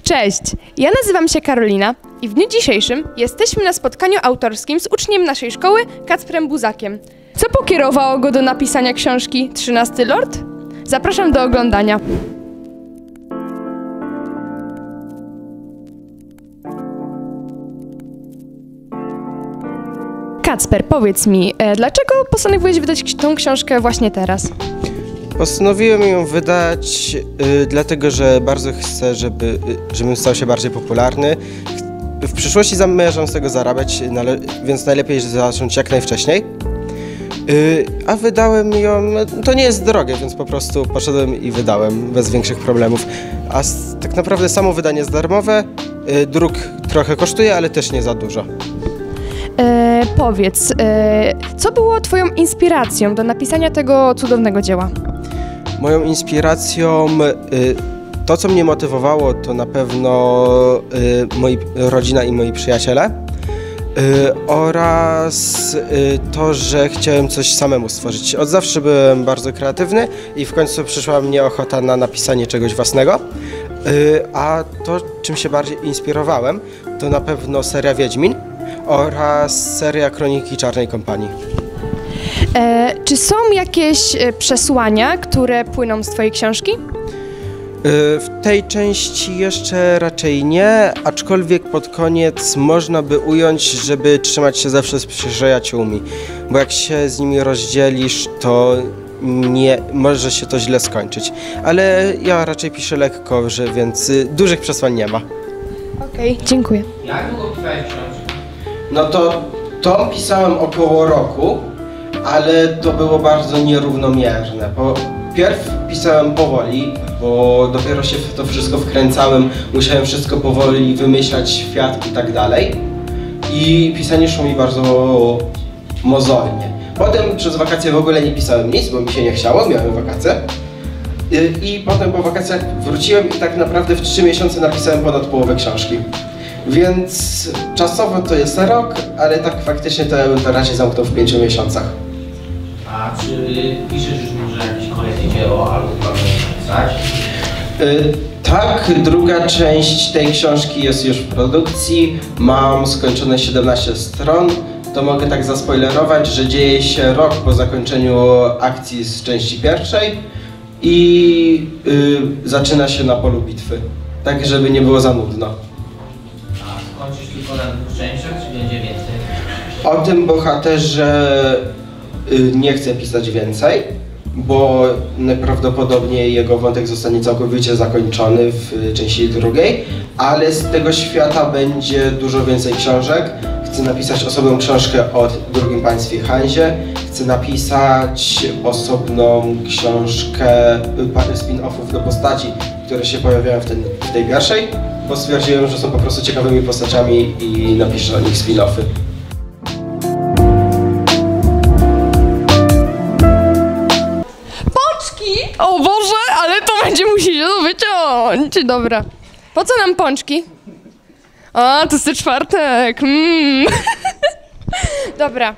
Cześć, ja nazywam się Karolina i w dniu dzisiejszym jesteśmy na spotkaniu autorskim z uczniem naszej szkoły, Kacprem Buzakiem. Co pokierowało go do napisania książki 13 Lord? Zapraszam do oglądania. Kacper, powiedz mi, dlaczego postanowiłeś wydać tą książkę właśnie teraz? Postanowiłem ją wydać dlatego, że bardzo chcę, żebym stał się bardziej popularny. W przyszłości zamierzam z tego zarabiać, więc najlepiej zacząć jak najwcześniej. A wydałem ją, to nie jest drogie, więc po prostu poszedłem i wydałem bez większych problemów. A tak naprawdę samo wydanie jest darmowe, druk trochę kosztuje, ale też nie za dużo. Powiedz, co było twoją inspiracją do napisania tego cudownego dzieła? Moją inspiracją, to co mnie motywowało, to na pewno moi rodzina i moi przyjaciele oraz to, że chciałem coś samemu stworzyć. Od zawsze byłem bardzo kreatywny i w końcu przyszła mnie ochota na napisanie czegoś własnego. A to, czym się bardziej inspirowałem, to na pewno seria Wiedźmin oraz seria Kroniki Czarnej Kompanii. Czy są jakieś przesłania, które płyną z twojej książki? W tej części jeszcze raczej nie, aczkolwiek pod koniec można by ująć, żeby trzymać się zawsze z przyjaciółmi, bo jak się z nimi rozdzielisz, to nie może się to źle skończyć. Ale ja raczej piszę lekko, więc dużych przesłań nie ma. Okej, dziękuję. Jak długo pisałeś książkę? No to pisałem około roku, ale to było bardzo nierównomierne. Pierw pisałem powoli, bo dopiero się w to wszystko wkręcałem, musiałem wszystko powoli wymyślać, świat i tak dalej. I pisanie szło mi bardzo mozolnie. Potem przez wakacje w ogóle nie pisałem nic, bo mi się nie chciało, miałem wakacje. I potem po wakacjach wróciłem i tak naprawdę w 3 miesiące napisałem ponad połowę książki. Więc czasowo to jest rok, ale tak faktycznie to raczej zamknął w 5 miesiącach. A czy piszesz już może jakieś kolejne dzieło albo planujesz napisać? Tak, druga część tej książki jest już w produkcji. Mam skończone 17 stron. To mogę tak zaspoilerować, że dzieje się rok po zakończeniu akcji z części pierwszej i zaczyna się na polu bitwy. Tak, żeby nie było za nudno. A skończysz tylko na 2 częściach, czy będzie więcej? O tym bohaterze nie chcę pisać więcej, bo najprawdopodobniej jego wątek zostanie całkowicie zakończony w części drugiej, ale z tego świata będzie dużo więcej książek. Chcę napisać osobną książkę o drugim państwie Hanzie, chcę napisać osobną książkę, parę spin-offów do postaci, które się pojawiają w tej pierwszej, bo stwierdziłem, że są po prostu ciekawymi postaciami i napiszę o nich spin-offy. O Boże, ale to będzie musicie wyciąć. Dobra. Po co nam pączki? A, to jest czwartek. Dobra.